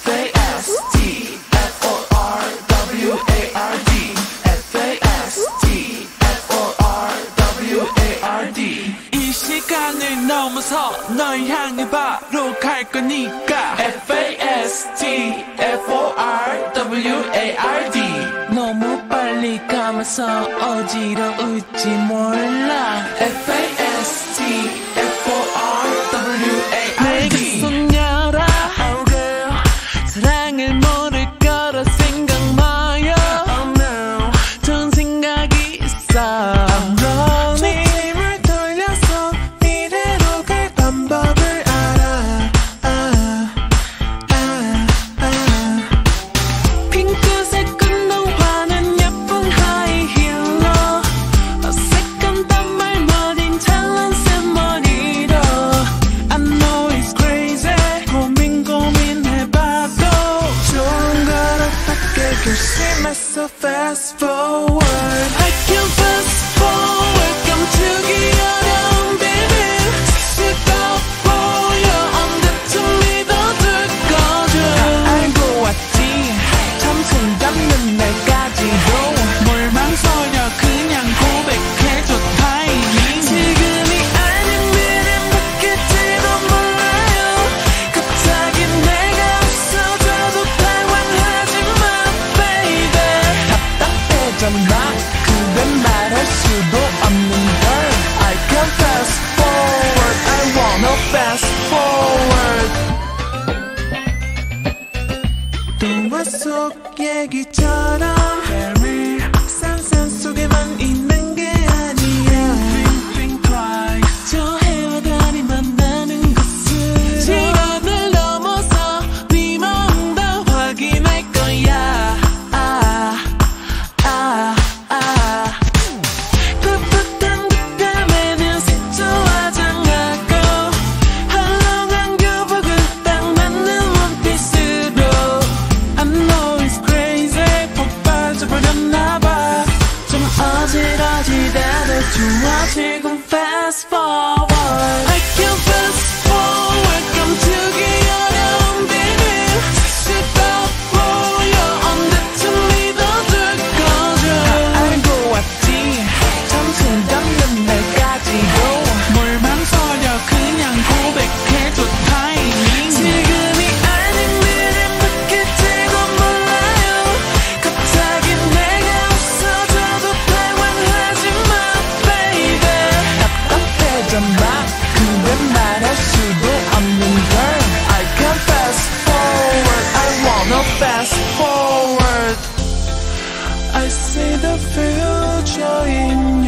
F-A-S-T-F-O-R-W-A-R-D F-A-S-T-F-O-R-W-A-R-D 이 시간을 넘어서 널 향해 바로 갈 거니까 F-A-S-T-F-O-R-W-A-R-D 너무 빨리 가면서 어지러울지 몰라 F-A-S-T-F-O-R-W-A-R-D 내가 손녀라 oh girl 사랑을 모를 거라 생각 마요 oh no 좋은 생각이 있어 I'm running 힘을 돌려서 이대로 갈 방법을 알아 핑크색 운동화는 예쁜 하이힐로 어색한 단말 머린 잘난센 머리로 I know it's crazy 고민해봐도 좋은 거로밖에 결심했어 fast forward I can fast forward 깜짝이 어려운 baby 수가 보여 언제쯤 믿어줄 거죠 다 알고 왔지 참 손잡는 날까지도 뭘 망설여 그냥 고백해줘 타이밍 지금이 아닌 미래밖일지도 몰라요 갑자기 내가 없어져도 당황하지마 baby 답답해졌나 그댄 말할 수도 없는 걸 I can fast forward I wanna fast forward 동화 속 얘기처럼 Harry 상상 속에만 있는 게 아니야 Think twice 저 헤어다니 만나는 것은 시간을 넘어서 네 마음 다 확인할 거야 풋풋한 듯함에는 색조화장하고 헐렁한 교복을 딱 맞는 원피스로 I know it's crazy 폭 빠져버렸나봐 좀 어지러지다도 좋아 지금 fast forward I can fast forward 깜짝이 어려운 baby 수가 보여 언제쯤 믿어줄 거죠 다 알고 왔지 참 손잡는 날까지도 뭘 망설여 그냥 고백해줘 타이밍 지금이 아닌 미래밖일지도 몰라요 갑자기 내가 없어져도 당황하지마 baby 답답해졌나 그댄 말할 수도 없는 걸 I can fast forward I wanna fast forward I see the future in